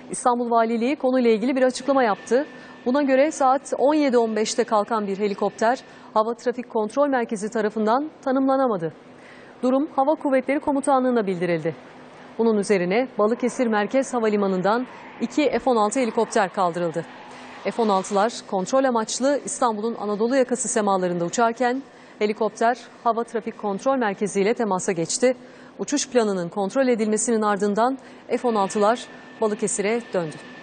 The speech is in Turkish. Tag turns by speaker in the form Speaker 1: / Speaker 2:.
Speaker 1: İstanbul Valiliği konuyla ilgili bir açıklama yaptı. Buna göre saat 17.15'te kalkan bir helikopter Hava Trafik Kontrol Merkezi tarafından tanımlanamadı. Durum Hava Kuvvetleri Komutanlığı'na bildirildi. Bunun üzerine Balıkesir Merkez Havalimanı'ndan 2 F-16 helikopter kaldırıldı. F-16'lar kontrol amaçlı İstanbul'un Anadolu yakası semalarında uçarken helikopter Hava Trafik Kontrol Merkezi ile temasa geçti. Uçuş planının kontrol edilmesinin ardından F-16'lar Balıkesir'e döndü.